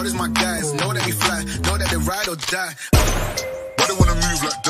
Shorty's my guys, know that we fly, know that they ride or die. Why they wanna move like